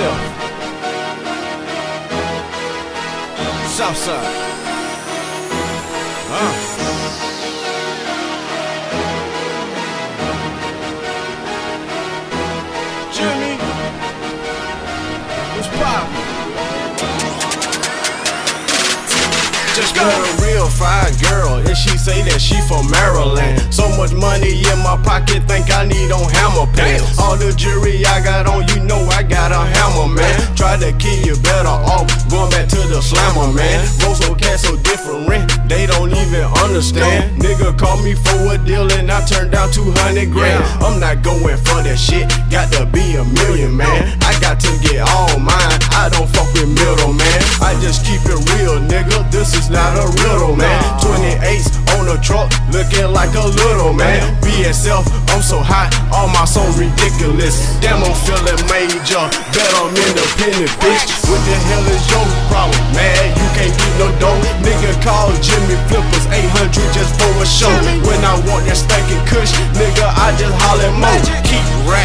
yourself. Southside. Jimmy, what's poppin'? Just got a real fine girl, and she say that she from Maryland. So much money in my pocket, think I need on hammer pants. All the jewelry I got on, you know I got a hammer, man. Try to kill you better off, going back to the slammer, man. Rosso cats so different, they don't even understand. Nigga called me for a deal and I turned down 200 grand. I'm not going for that shit, got to be a million, man. I got to get all mine, I don't fuck with middleman. I just keep it real, nigga, this is not a riddle, man. 28s on the truck, looking like a little man. BSF, I'm so hot, all my songs ridiculous. Damn, I'm feeling major, bet I'm independent, bitch. What the hell is your problem? Mad, you can't get no dough. Nigga call Jimmy Flippers, 800 just for a show. When I want that stinking kush, nigga, I just holler mo. Keep rapping.